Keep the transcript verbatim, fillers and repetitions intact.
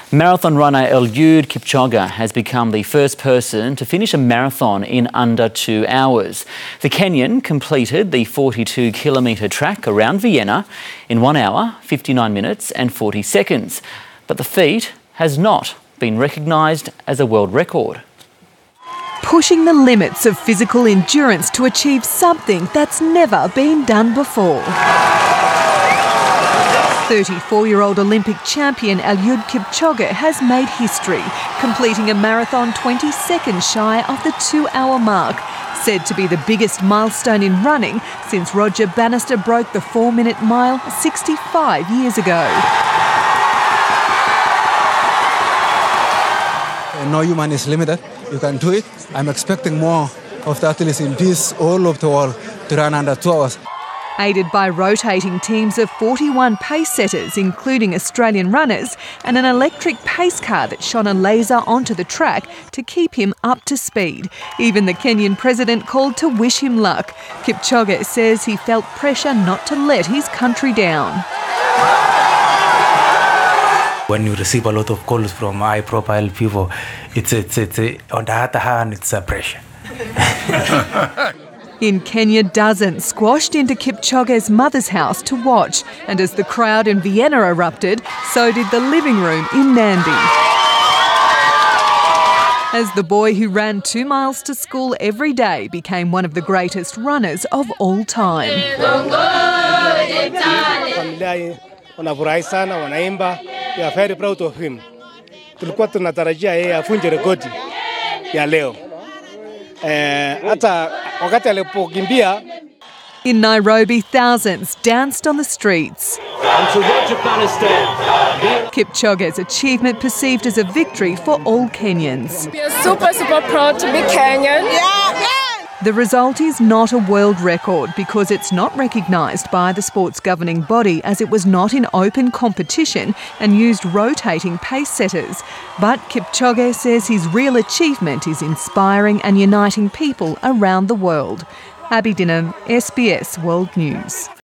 Marathon runner Eliud Kipchoge has become the first person to finish a marathon in under two hours. The Kenyan completed the forty-two kilometre track around Vienna in one hour, fifty-nine minutes and forty seconds. But the feat has not been recognised as a world record. Pushing the limits of physical endurance to achieve something that's never been done before. thirty-four-year-old Olympic champion Eliud Kipchoge has made history, completing a marathon twenty seconds shy of the two-hour mark, said to be the biggest milestone in running since Roger Bannister broke the four-minute mile sixty-five years ago. No human is limited. You can do it. I'm expecting more of the athletes in this all of the world to run under two hours. Aided by rotating teams of forty-one pace setters, including Australian runners, and an electric pace car that shone a laser onto the track to keep him up to speed. Even the Kenyan president called to wish him luck. Kipchoge says he felt pressure not to let his country down. When you receive a lot of calls from high-profile people, it's, it's, it's, on the other hand, it's a pressure. In Kenya, dozens squashed into Kipchoge's mother's house to watch, and as the crowd in Vienna erupted, so did the living room in Nandi. As the boy who ran two miles to school every day became one of the greatest runners of all time. Wanafurahi sana, wanaimba. We are very proud of him. Tulikuwa tunatarajia yeye afunje rekodi ya leo. Eh, hata wakati alipokimbia. In Nairobi, thousands danced on the streets. And to Roger Bannister. Kipchoge's achievement perceived as a victory for all Kenyans. We are super, super proud to be Kenyan. Yeah, yeah. The result is not a world record because it's not recognised by the sport's governing body, as it was not in open competition and used rotating pace setters. But Kipchoge says his real achievement is inspiring and uniting people around the world. Abby Dinham, S B S World News.